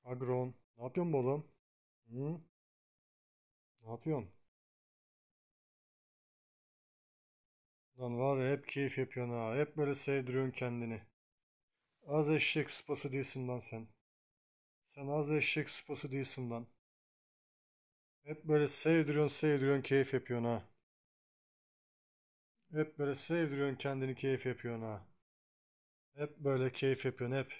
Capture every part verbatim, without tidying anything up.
Agron. Ne yapıyorsun bu oğlum? Hı? Ne yapıyorsun? Lan var ya hep keyif yapıyorsun ha. Hep böyle sevdiriyorsun kendini. Az eşek sıpası değilsin lan sen. Sen az eşek sıpası değilsin lan. Hep böyle sevdiriyorsun sevdiriyorsun keyif yapıyorsun ha. Hep böyle sevdiriyorsun kendini keyif yapıyorsun ha. Hep böyle keyif yapıyorsun hep.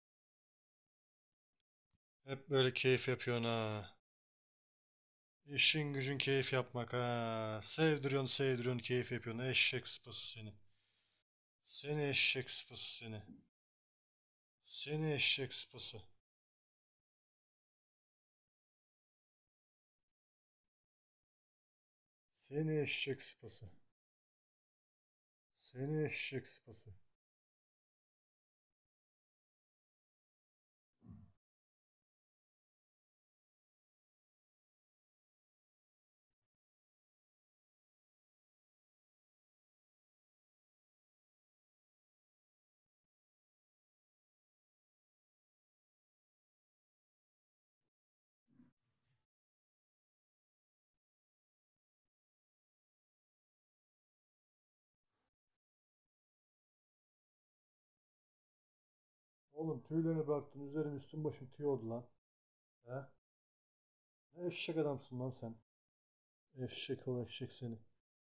Hep böyle keyif yapıyorsun ha. İşin gücün keyif yapmak ha. Sevdiriyorsun sevdiriyorsun keyif yapıyorsun. Eşek sıpası seni. Seni eşek sıpası seni. Seni eşek sıpası. Seni eşek sıpası. Seni eşek sıpası. Oğlum tüylerine baktın üzerim üstüm başım tüy oldu lan. He? Ne eşek adamsın lan sen. Eşek ol eşek seni.